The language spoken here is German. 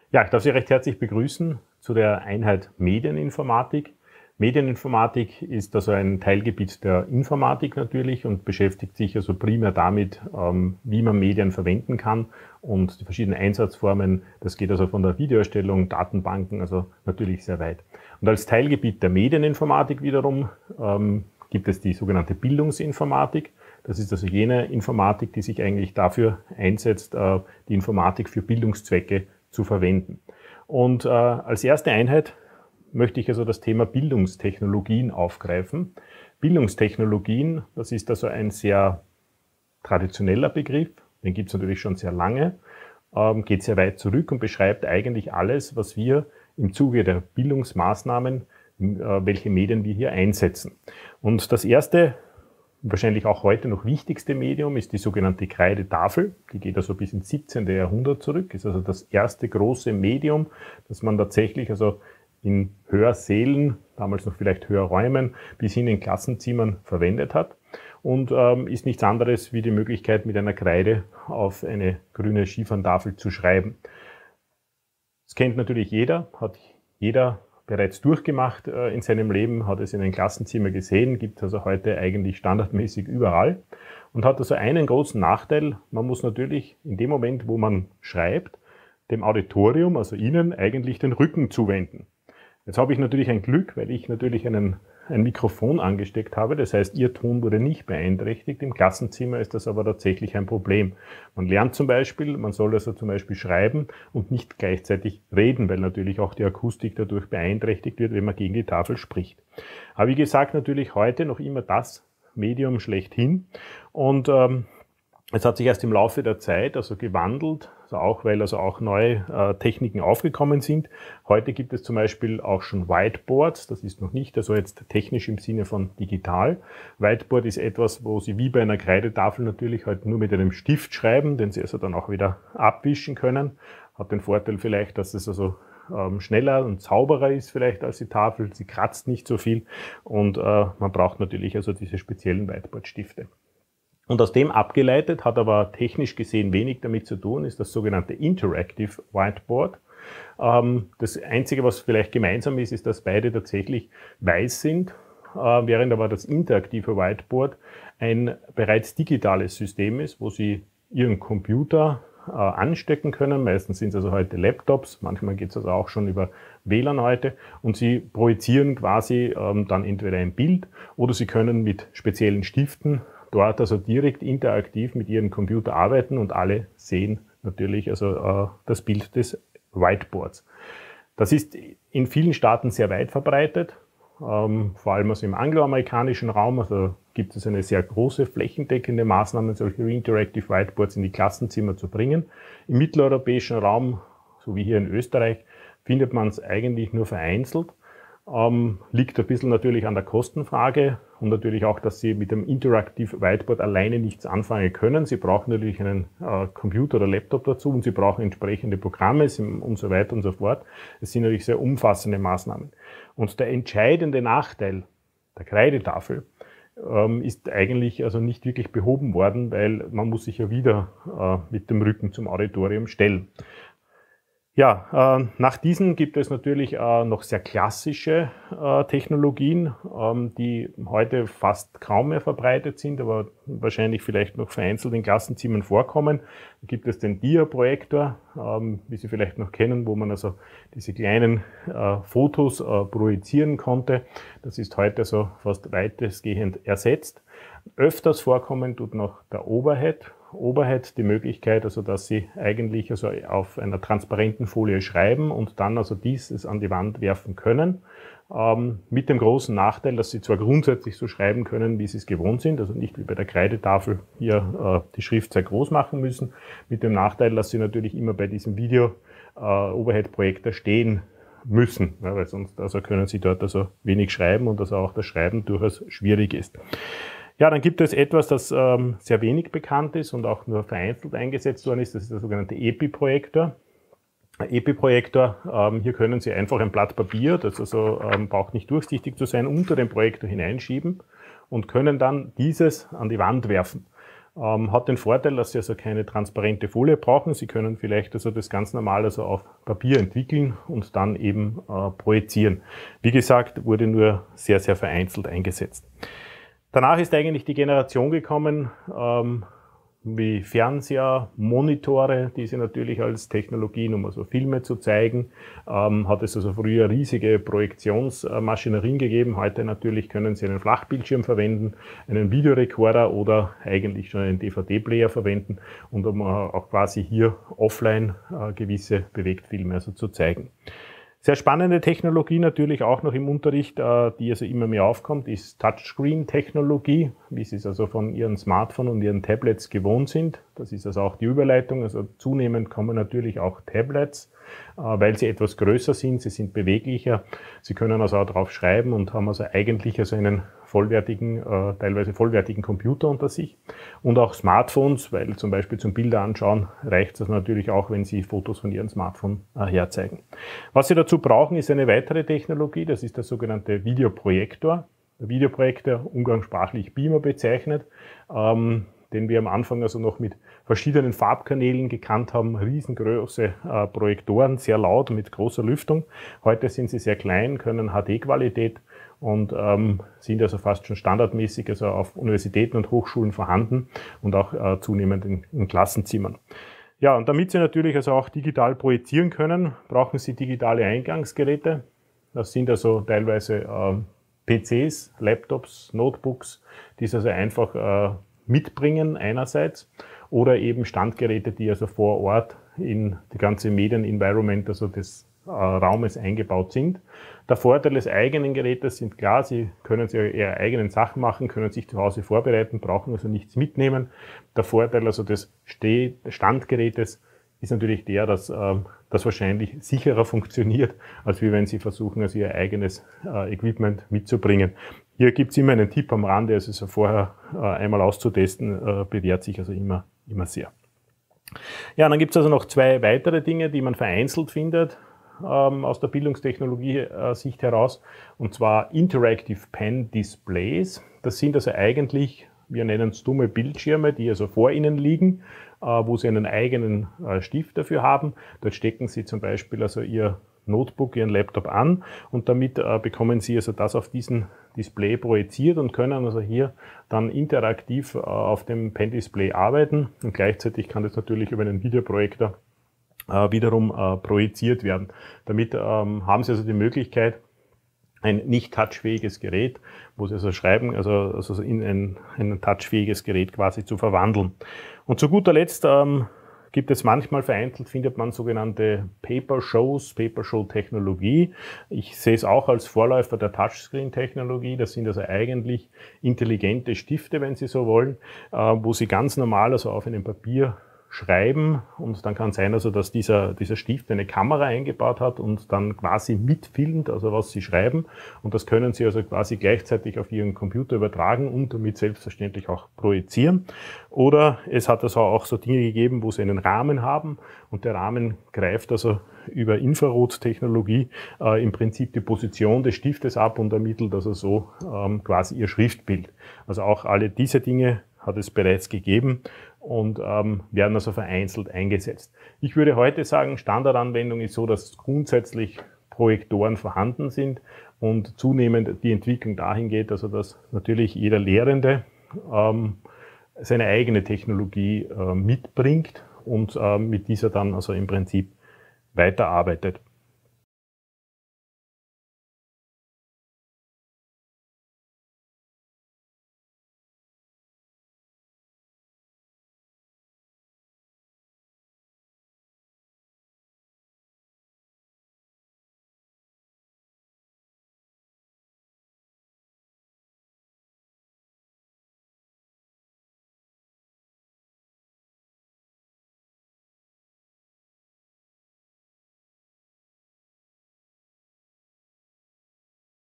Ja, ich darf Sie recht herzlich begrüßen zu der Einheit Medieninformatik. Medieninformatik ist also ein Teilgebiet der Informatik natürlich und beschäftigt sich also primär damit, wie man Medien verwenden kann und die verschiedenen Einsatzformen. Das geht also von der Videoerstellung, Datenbanken, also natürlich sehr weit. Und als Teilgebiet der Medieninformatik wiederum gibt es die sogenannte Bildungsinformatik. Das ist also jene Informatik, die sich eigentlich dafür einsetzt, die Informatik für Bildungszwecke zu verwenden. Und als erste Einheit möchte ich also das Thema Bildungstechnologien aufgreifen. Bildungstechnologien, das ist also ein sehr traditioneller Begriff, den gibt es natürlich schon sehr lange, geht sehr weit zurück und beschreibt eigentlich alles, was wir im Zuge der Bildungsmaßnahmen, welche Medien wir hier einsetzen. Und das erste, wahrscheinlich auch heute noch wichtigste Medium ist die sogenannte Kreidetafel. Die geht also bis ins 17. Jahrhundert zurück, ist also das erste große Medium, das man tatsächlich also in Hörsälen, damals noch vielleicht Hörräumen, bis hin in Klassenzimmern verwendet hat und ist nichts anderes wie die Möglichkeit, mit einer Kreide auf eine grüne Schieferntafel zu schreiben. Das kennt natürlich jeder, hat jeder bereits durchgemacht in seinem Leben, hat es in einem Klassenzimmer gesehen, gibt es also heute eigentlich standardmäßig überall und hat also einen großen Nachteil: Man muss natürlich in dem Moment, wo man schreibt, dem Auditorium, also Ihnen, eigentlich den Rücken zuwenden. Jetzt habe ich natürlich ein Glück, weil ich natürlich ein Mikrofon angesteckt habe. Das heißt, Ihr Ton wurde nicht beeinträchtigt. Im Klassenzimmer ist das aber tatsächlich ein Problem. Man lernt zum Beispiel, man soll also zum Beispiel schreiben und nicht gleichzeitig reden, weil natürlich auch die Akustik dadurch beeinträchtigt wird, wenn man gegen die Tafel spricht. Aber wie gesagt, natürlich heute noch immer das Medium schlechthin. Und es hat sich erst im Laufe der Zeit also gewandelt, also auch weil also auch neue Techniken aufgekommen sind. Heute gibt es zum Beispiel auch schon Whiteboards. Das ist noch nicht also jetzt technisch im Sinne von digital. Whiteboard ist etwas, wo Sie wie bei einer Kreidetafel natürlich halt nur mit einem Stift schreiben, den Sie also dann auch wieder abwischen können. Hat den Vorteil vielleicht, dass es also schneller und sauberer ist vielleicht als die Tafel. Sie kratzt nicht so viel und man braucht natürlich also diese speziellen Whiteboard-Stifte. Und aus dem abgeleitet, hat aber technisch gesehen wenig damit zu tun, ist das sogenannte Interactive Whiteboard. Das Einzige, was vielleicht gemeinsam ist, ist, dass beide tatsächlich weiß sind, während aber das interaktive Whiteboard ein bereits digitales System ist, wo Sie Ihren Computer anstecken können. Meistens sind es also heute Laptops, manchmal geht es also auch schon über WLAN heute und Sie projizieren quasi dann entweder ein Bild oder Sie können mit speziellen Stiften dort also direkt interaktiv mit Ihrem Computer arbeiten und alle sehen natürlich also das Bild des Whiteboards. Das ist in vielen Staaten sehr weit verbreitet, vor allem also im angloamerikanischen Raum. Also gibt es eine sehr große flächendeckende Maßnahme, solche Interactive Whiteboards in die Klassenzimmer zu bringen. Im mitteleuropäischen Raum, so wie hier in Österreich, findet man es eigentlich nur vereinzelt. Liegt ein bisschen natürlich an der Kostenfrage und natürlich auch, dass Sie mit dem Interactive Whiteboard alleine nichts anfangen können. Sie brauchen natürlich einen Computer oder Laptop dazu und Sie brauchen entsprechende Programme und so weiter und so fort. Es sind natürlich sehr umfassende Maßnahmen. Und der entscheidende Nachteil der Kreidetafel ist eigentlich also nicht wirklich behoben worden, weil man muss sich ja wieder mit dem Rücken zum Auditorium stellen. Ja, nach diesen gibt es natürlich noch sehr klassische Technologien, die heute fast kaum mehr verbreitet sind, aber wahrscheinlich vielleicht noch vereinzelt in Klassenzimmern vorkommen. Da gibt es den Dia-Projektor, wie Sie vielleicht noch kennen, wo man also diese kleinen Fotos projizieren konnte. Das ist heute so fast weitestgehend ersetzt. Öfters vorkommen tut noch der Overhead die Möglichkeit, also dass Sie eigentlich also auf einer transparenten Folie schreiben und dann also dieses an die Wand werfen können. Mit dem großen Nachteil, dass Sie zwar grundsätzlich so schreiben können, wie Sie es gewohnt sind, also nicht wie bei der Kreidetafel hier die Schrift sehr groß machen müssen, mit dem Nachteil, dass Sie natürlich immer bei diesem Video Overhead-Projektor stehen müssen, weil sonst also können Sie dort also wenig schreiben und also auch das Schreiben durchaus schwierig ist. Ja, dann gibt es etwas, das sehr wenig bekannt ist und auch nur vereinzelt eingesetzt worden ist. Das ist der sogenannte EPI-Projektor. EPI-Projektor, hier können Sie einfach ein Blatt Papier, das also braucht nicht durchsichtig zu sein, unter den Projektor hineinschieben und können dann dieses an die Wand werfen. Hat den Vorteil, dass Sie also keine transparente Folie brauchen. Sie können vielleicht also das ganz normal also auf Papier entwickeln und dann eben projizieren. Wie gesagt, wurde nur sehr, sehr vereinzelt eingesetzt. Danach ist eigentlich die Generation gekommen, wie Fernseher, Monitore, diese natürlich als Technologien, um also Filme zu zeigen. Hat es also früher riesige Projektionsmaschinerien gegeben. Heute natürlich können Sie einen Flachbildschirm verwenden, einen Videorekorder oder eigentlich schon einen DVD-Player verwenden und um auch quasi hier offline gewisse Bewegtfilme also zu zeigen. Sehr spannende Technologie natürlich auch noch im Unterricht, die also immer mehr aufkommt, ist Touchscreen-Technologie, wie Sie es also von Ihren Smartphones und Ihren Tablets gewohnt sind. Das ist also auch die Überleitung. Also zunehmend kommen natürlich auch Tablets, weil sie etwas größer sind, sie sind beweglicher. Sie können also auch drauf schreiben und haben also eigentlich also einen vollwertigen, teilweise vollwertigen Computer unter sich. Und auch Smartphones, weil zum Beispiel zum Bilder anschauen reicht es natürlich auch, wenn Sie Fotos von Ihrem Smartphone herzeigen. Was Sie dazu brauchen, ist eine weitere Technologie, das ist der sogenannte Videoprojektor. Der Videoprojektor, umgangssprachlich Beamer bezeichnet, den wir am Anfang also noch mit verschiedenen Farbkanälen gekannt haben, riesengroße Projektoren, sehr laut mit großer Lüftung. Heute sind sie sehr klein, können HD-Qualität und sind also fast schon standardmäßig also auf Universitäten und Hochschulen vorhanden und auch zunehmend in Klassenzimmern. Ja, und damit Sie natürlich also auch digital projizieren können, brauchen Sie digitale Eingangsgeräte. Das sind also teilweise PCs, Laptops, Notebooks, die Sie also einfach mitbringen einerseits oder eben Standgeräte, die also vor Ort in die ganze Medien-Environment, also des Raumes eingebaut sind. Der Vorteil des eigenen Gerätes sind klar, Sie können sich Ihre eigenen Sachen machen, können sich zu Hause vorbereiten, brauchen also nichts mitnehmen. Der Vorteil also des Standgerätes ist natürlich der, dass das wahrscheinlich sicherer funktioniert, als wie wenn Sie versuchen, also Ihr eigenes Equipment mitzubringen. Hier gibt es immer einen Tipp am Rande, also so vorher einmal auszutesten, bewährt sich also immer sehr. Ja, dann gibt es also noch zwei weitere Dinge, die man vereinzelt findet aus der Bildungstechnologie-Sicht heraus, und zwar Interactive Pen Displays. Das sind also eigentlich, wir nennen es dumme Bildschirme, die also vor Ihnen liegen, wo Sie einen eigenen Stift dafür haben. Dort stecken Sie zum Beispiel also Ihr Notebook, Ihren Laptop an und damit bekommen Sie also das auf diesen Display projiziert und können also hier dann interaktiv auf dem Pen-Display arbeiten und gleichzeitig kann das natürlich über einen Videoprojektor wiederum projiziert werden. Damit haben Sie also die Möglichkeit, ein nicht touchfähiges Gerät, wo Sie also schreiben, also in ein touchfähiges Gerät quasi zu verwandeln. Und zu guter Letzt gibt es manchmal vereinzelt, findet man sogenannte Paper-Show-Technologie. Ich sehe es auch als Vorläufer der Touchscreen-Technologie. Das sind also eigentlich intelligente Stifte, wenn Sie so wollen, wo Sie ganz normal also auf einem Papier schreiben und dann kann sein, also dass dieser Stift eine Kamera eingebaut hat und dann quasi mitfilmt, also was Sie schreiben, und das können Sie also quasi gleichzeitig auf Ihren Computer übertragen und damit selbstverständlich auch projizieren. Oder es hat also auch so Dinge gegeben, wo Sie einen Rahmen haben und der Rahmen greift also über Infrarottechnologie im Prinzip die Position des Stiftes ab und ermittelt also so quasi Ihr Schriftbild. Also auch alle diese Dinge hat es bereits gegeben und werden also vereinzelt eingesetzt. Ich würde heute sagen, Standardanwendung ist so, dass grundsätzlich Projektoren vorhanden sind und zunehmend die Entwicklung dahin geht, also dass natürlich jeder Lehrende seine eigene Technologie mitbringt und mit dieser dann also im Prinzip weiterarbeitet.